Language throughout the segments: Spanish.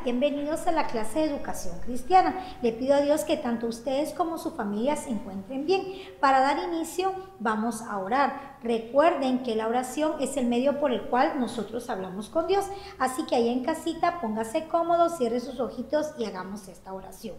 bienvenidos a la clase de educación cristiana. Le pido a Dios que tanto ustedes como su familia se encuentren bien. Para dar inicio vamos a orar. Recuerden que la oración es el medio por el cual nosotros hablamos con Dios. Así que ahí en casita póngase cómodo, cierre sus ojitos y hagamos esta oración.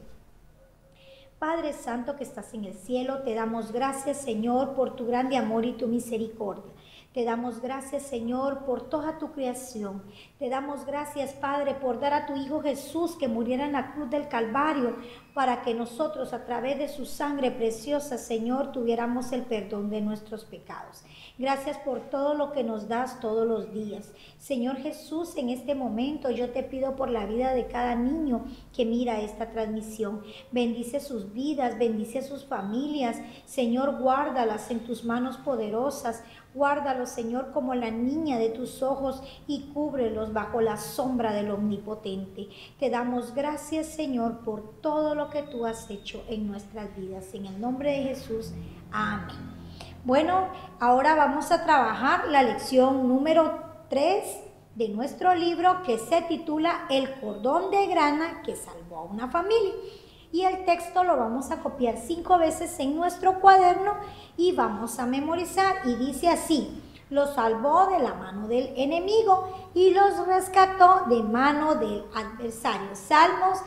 Padre Santo que estás en el cielo, te damos gracias, Señor, por tu grande amor y tu misericordia. Te damos gracias, Señor, por toda tu creación. Te damos gracias, Padre, por dar a tu Hijo Jesús que muriera en la cruz del Calvario para que nosotros, a través de su sangre preciosa, Señor, tuviéramos el perdón de nuestros pecados. Gracias por todo lo que nos das todos los días. Señor Jesús, en este momento yo te pido por la vida de cada niño que mira esta transmisión. Bendice sus vidas, bendice sus familias. Señor, guárdalas en tus manos poderosas. Guárdalos, Señor, como la niña de tus ojos y cúbrelos bajo la sombra del Omnipotente. Te damos gracias, Señor, por todo lo que tú has hecho en nuestras vidas. En el nombre de Jesús, amén. Bueno, ahora vamos a trabajar la lección número 3 de nuestro libro que se titula El cordón de grana que salvó a una familia. Y el texto lo vamos a copiar 5 veces en nuestro cuaderno y vamos a memorizar. Y dice así: los salvó de la mano del enemigo y los rescató de mano del adversario. Salmos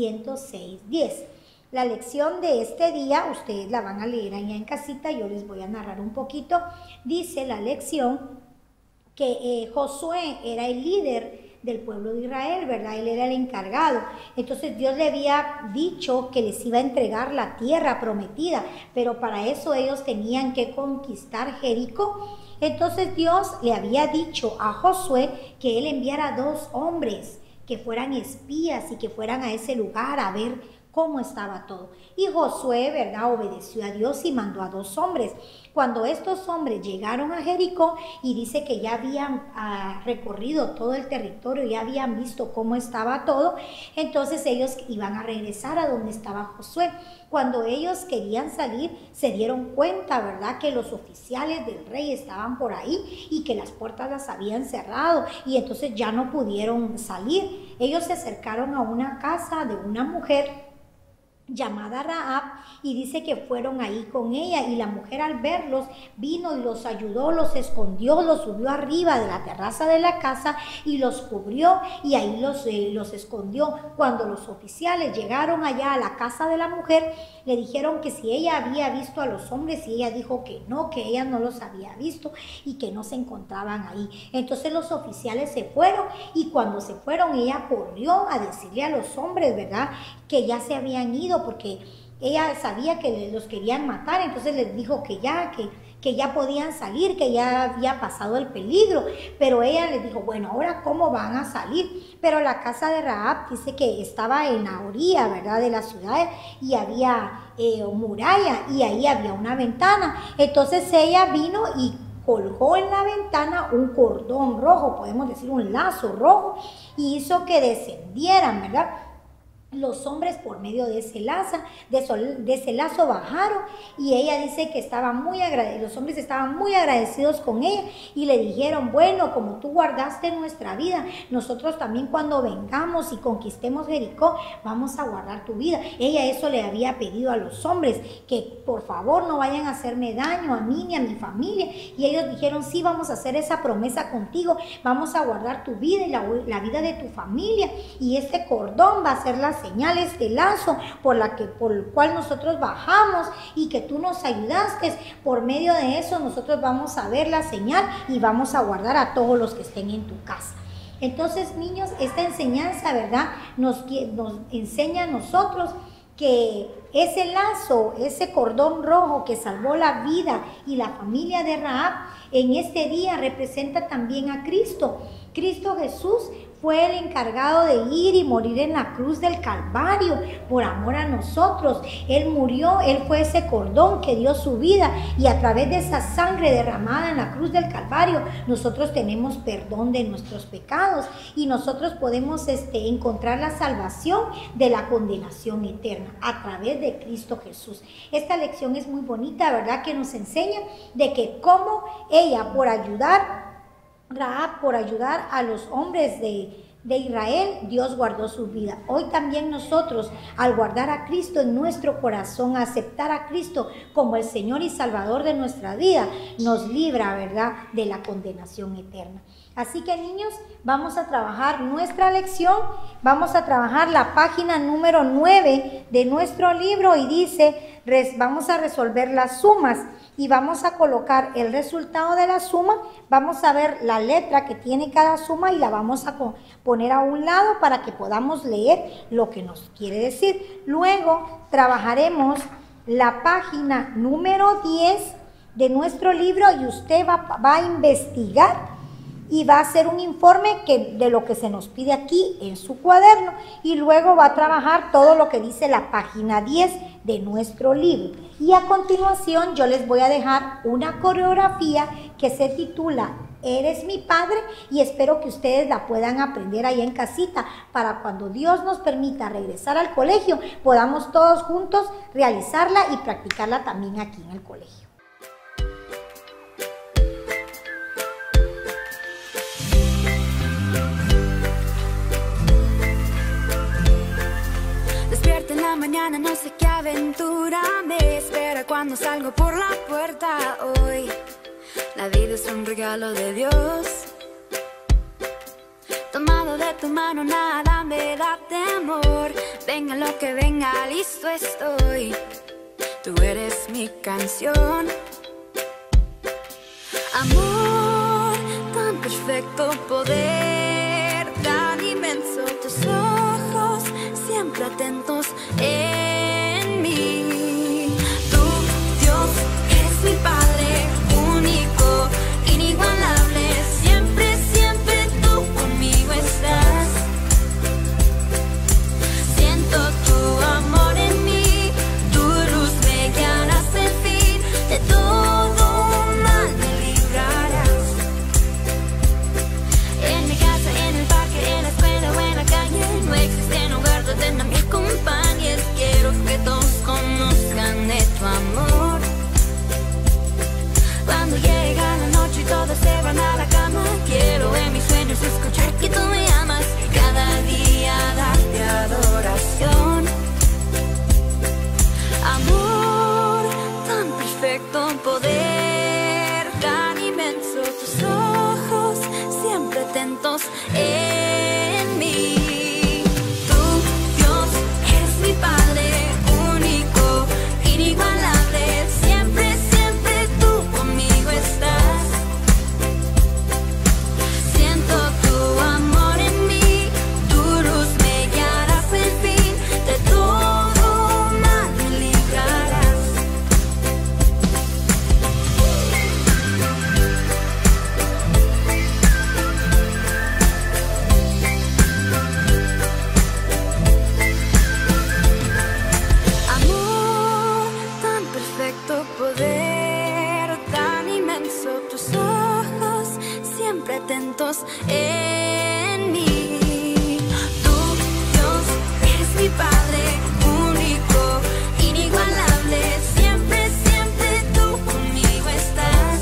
106:10. La lección de este día, ustedes la van a leer allá en casita, yo les voy a narrar un poquito. Dice la lección que Josué era el líder del pueblo de Israel, ¿verdad? Él era el encargado. Entonces Dios le había dicho que les iba a entregar la tierra prometida, pero para eso ellos tenían que conquistar Jericó. Entonces Dios le había dicho a Josué que él enviara 2 hombres que fueran espías y que fueran a ese lugar a ver cómo estaba todo. Y Josué, ¿verdad?, obedeció a Dios y mandó a 2 hombres. Cuando estos hombres llegaron a Jericó, y dice que ya habían recorrido todo el territorio, ya habían visto cómo estaba todo, entonces ellos iban a regresar a donde estaba Josué. Cuando ellos querían salir, se dieron cuenta, ¿verdad?, que los oficiales del rey estaban por ahí y que las puertas las habían cerrado y entonces ya no pudieron salir. Ellos se acercaron a una casa de una mujer llamada Rahab y dice que fueron ahí con ella, y la mujer al verlos vino y los ayudó, los escondió, los subió arriba de la terraza de la casa y los cubrió y ahí los escondió. Cuando los oficiales llegaron allá a la casa de la mujer, le dijeron que si ella había visto a los hombres, y ella dijo que ella no los había visto y que no se encontraban ahí. Entonces los oficiales se fueron, y cuando se fueron ella corrió a decirle a los hombres, ¿verdad?, que ya se habían ido porque ella sabía que los querían matar. Entonces les dijo que ya podían salir, que ya había pasado el peligro, pero ella les dijo, bueno, ahora ¿cómo van a salir? Pero la casa de Rahab dice que estaba en la orilla, ¿verdad?, de la ciudad, y había muralla, y ahí había una ventana. Entonces ella vino y colgó en la ventana un cordón rojo, podemos decir un lazo rojo, y hizo que descendieran, ¿verdad?, los hombres por medio de ese lazo bajaron, y ella dice que los hombres estaban muy agradecidos con ella y le dijeron, bueno, como tú guardaste nuestra vida, nosotros también cuando vengamos y conquistemos Jericó vamos a guardar tu vida. Ella eso le había pedido a los hombres, que por favor no vayan a hacerme daño a mí ni a mi familia, y ellos dijeron, sí, vamos a hacer esa promesa contigo, vamos a guardar tu vida y la vida de tu familia, y este cordón va a ser la señal, este lazo por el cual nosotros bajamos y que tú nos ayudaste. Por medio de eso nosotros vamos a ver la señal y vamos a guardar a todos los que estén en tu casa. Entonces, niños, esta enseñanza, ¿verdad?, nos enseña a nosotros que ese lazo, ese cordón rojo que salvó la vida y la familia de Rahab, en este día representa también a Cristo. Cristo Jesús fue el encargado de ir y morir en la cruz del Calvario por amor a nosotros. Él murió, Él fue ese cordón que dio su vida, y a través de esa sangre derramada en la cruz del Calvario nosotros tenemos perdón de nuestros pecados y nosotros podemos encontrar la salvación de la condenación eterna a través de Cristo Jesús. Esta lección es muy bonita, ¿verdad?, que nos enseña de que cómo ella, por ayudar Rahab, por ayudar a los hombres de de Israel, Dios guardó su vida. Hoy también nosotros, al guardar a Cristo en nuestro corazón, aceptar a Cristo como el Señor y Salvador de nuestra vida, nos libra, ¿verdad?, de la condenación eterna. Así que, niños, vamos a trabajar nuestra lección, vamos a trabajar la página número 9 de nuestro libro y dice, vamos a resolver las sumas y vamos a colocar el resultado de la suma, vamos a ver la letra que tiene cada suma y la vamos a poner a un lado para que podamos leer lo que nos quiere decir. Luego trabajaremos la página número 10 de nuestro libro y usted va a investigar y va a hacer un informe de lo que se nos pide aquí en su cuaderno y luego va a trabajar todo lo que dice la página 10 de nuestro libro. Y a continuación yo les voy a dejar una coreografía que se titula Eres mi Padre y espero que ustedes la puedan aprender ahí en casita para cuando Dios nos permita regresar al colegio podamos todos juntos realizarla y practicarla también aquí en el colegio. Despierta en la mañana, no sé qué aventura me espera cuando salgo por la puerta hoy. La vida es un regalo de Dios. Tomado de tu mano, nada me da temor. Venga lo que venga, listo estoy. Tú eres mi canción. Amor, tan perfecto poder, tan inmenso tus ojos, siempre atentos en mí. Tú, Dios, eres mi Padre, único, inigualable. Siempre, siempre tú conmigo estás. Siento tu amor en mí, tu luz me guiará hasta el fin. De todo mal me librarás. En mi casa, en el parque, en la escuela o en la calle, no existe lugar donde no me acompañes. Quiero que todos conozcan de tu amor. Cuando llega la noche y todos se van a la cama, quiero en mis sueños escuchar que tú me amas y cada día darte adoración. Amor, tan perfecto poder, tan inmenso tus ojos, siempre atentos en mí. Tú, Dios, eres mi Padre, único, inigualable. Siempre, siempre tú conmigo estás. Siento tu amor en mí, tu luz me guiará hasta el fin. De todo mal me librarás. Amor, tan perfecto poder, tan inmenso tus ojos, siempre atentos en mí. Tú, Dios, eres mi Padre, único, inigualable. Siempre, siempre tú conmigo estás.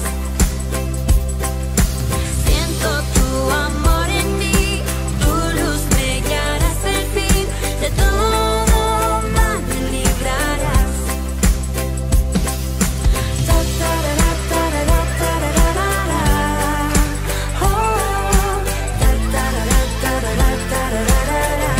Siento tu amor en mí, tu luz me guiará hasta el fin. De todo mal me librarás. Ta, tarara, tarara, tararara. Oh, ta, tarara, tarara, tararara.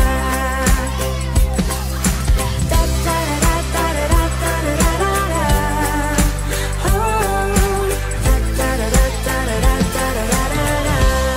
Ta, tarara, tarara, tararara. Oh, ta, tarara, tarara, tararara.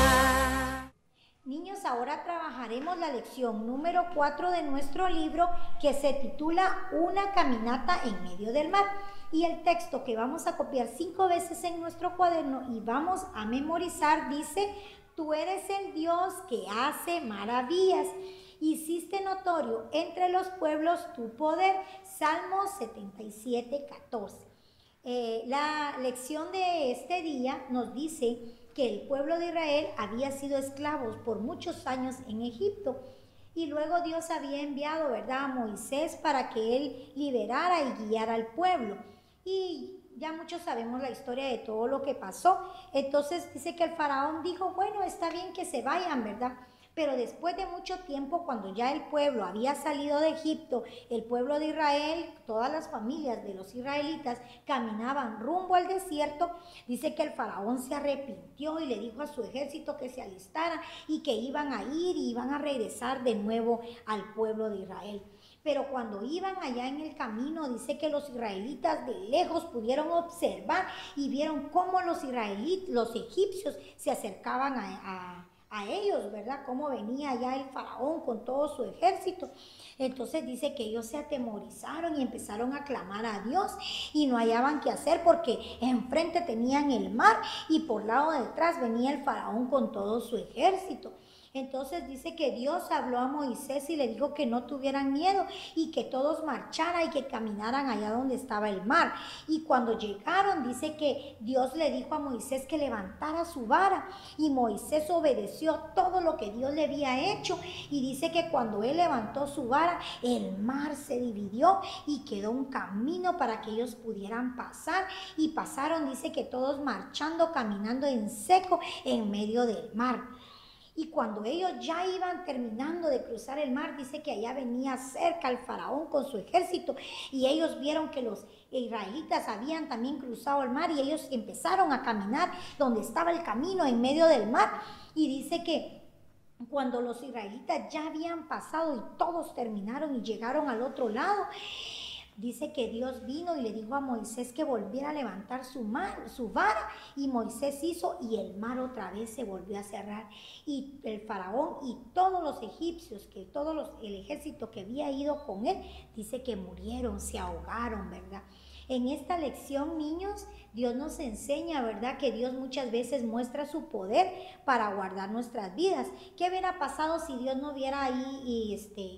Niños, ahora trabajaremos la lección número 4 de nuestro libro que se titula Una caminata en medio del mar. Y el texto que vamos a copiar 5 veces en nuestro cuaderno y vamos a memorizar dice: Tú eres el Dios que hace maravillas. Hiciste notorio entre los pueblos tu poder. Salmo 77, 14. La lección de este día nos dice que el pueblo de Israel había sido esclavos por muchos años en Egipto y luego Dios había enviado, ¿verdad?, a Moisés para que él liberara y guiara al pueblo. Y ya muchos sabemos la historia de todo lo que pasó. Entonces dice que el faraón dijo: bueno, está bien que se vayan, ¿verdad?, Pero después de mucho tiempo, cuando ya el pueblo había salido de Egipto, el pueblo de Israel, todas las familias de los israelitas caminaban rumbo al desierto, dice que el faraón se arrepintió y le dijo a su ejército que se alistara y que iban a ir y iban a regresar de nuevo al pueblo de Israel. Pero cuando iban allá en el camino, dice que los israelitas de lejos pudieron observar y vieron cómo los egipcios se acercaban a ellos, ¿verdad? Cómo venía ya el faraón con todo su ejército. Entonces dice que ellos se atemorizaron y empezaron a clamar a Dios y no hallaban qué hacer porque enfrente tenían el mar y por lado detrás venía el faraón con todo su ejército. Entonces dice que Dios habló a Moisés y le dijo que no tuvieran miedo y que todos marcharan y que caminaran allá donde estaba el mar. Y cuando llegaron, dice que Dios le dijo a Moisés que levantara su vara y Moisés obedeció todo lo que Dios le había hecho. Y dice que cuando él levantó su vara, el mar se dividió y quedó un camino para que ellos pudieran pasar. Y pasaron, dice que todos marchando, caminando en seco en medio del mar. Y cuando ellos ya iban terminando de cruzar el mar, dice que allá venía cerca el faraón con su ejército y ellos vieron que los israelitas habían también cruzado el mar y ellos empezaron a caminar donde estaba el camino en medio del mar. Y dice que cuando los israelitas ya habían pasado y todos terminaron y llegaron al otro lado, dice que Dios vino y le dijo a Moisés que volviera a levantar su vara y Moisés hizo y el mar otra vez se volvió a cerrar y el faraón y todos los egipcios, el ejército que había ido con él, dice que murieron, se ahogaron, ¿verdad? En esta lección, niños, Dios nos enseña, ¿verdad? Que Dios muchas veces muestra su poder para guardar nuestras vidas. ¿Qué hubiera pasado si Dios no hubiera ahí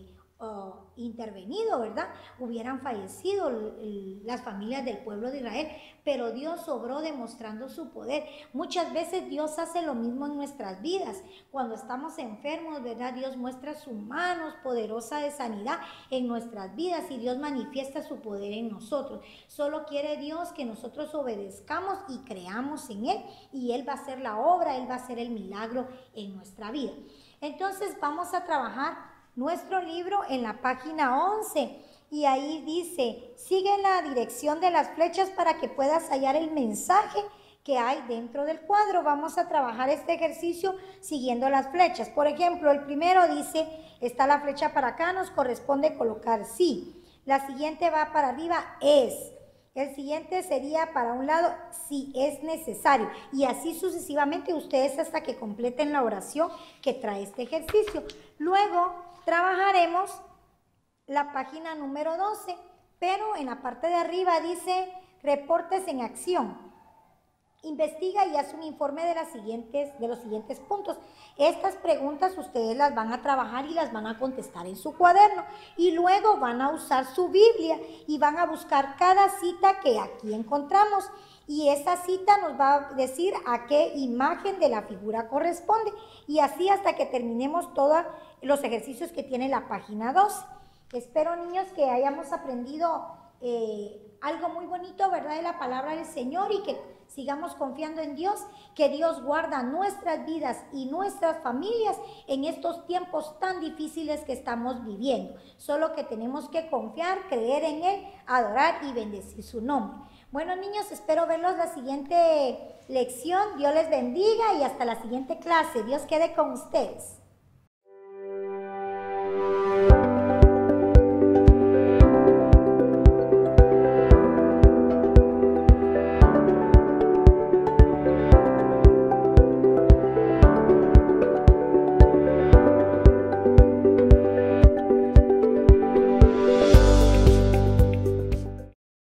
intervenido, ¿verdad? Hubieran fallecido las familias del pueblo de Israel, pero Dios obró demostrando su poder. Muchas veces Dios hace lo mismo en nuestras vidas. Cuando estamos enfermos, ¿verdad? Dios muestra su mano poderosa de sanidad en nuestras vidas y Dios manifiesta su poder en nosotros. Solo quiere Dios que nosotros obedezcamos y creamos en Él y Él va a hacer la obra, Él va a hacer el milagro en nuestra vida. Entonces vamos a trabajar nuestro libro en la página 11 y ahí dice, sigue la dirección de las flechas para que puedas hallar el mensaje que hay dentro del cuadro. Vamos a trabajar este ejercicio siguiendo las flechas. Por ejemplo, el primero dice, está la flecha para acá, nos corresponde colocar sí. La siguiente va para arriba, es. El siguiente sería para un lado, si es necesario. Y así sucesivamente ustedes hasta que completen la oración que trae este ejercicio. Luego trabajaremos la página número 12, pero en la parte de arriba dice reportes en acción. Investiga y haz un informe de los siguientes puntos. Estas preguntas ustedes las van a trabajar y las van a contestar en su cuaderno. Y luego van a usar su Biblia y van a buscar cada cita que aquí encontramos. Y esa cita nos va a decir a qué imagen de la figura corresponde. Y así hasta que terminemos todos los ejercicios que tiene la página 2. Espero, niños, que hayamos aprendido algo muy bonito, ¿verdad?, de la palabra del Señor y que sigamos confiando en Dios, que Dios guarda nuestras vidas y nuestras familias en estos tiempos tan difíciles que estamos viviendo. Solo que tenemos que confiar, creer en Él, adorar y bendecir su nombre. Bueno, niños, espero verlos la siguiente lección. Dios les bendiga y hasta la siguiente clase. Dios quede con ustedes.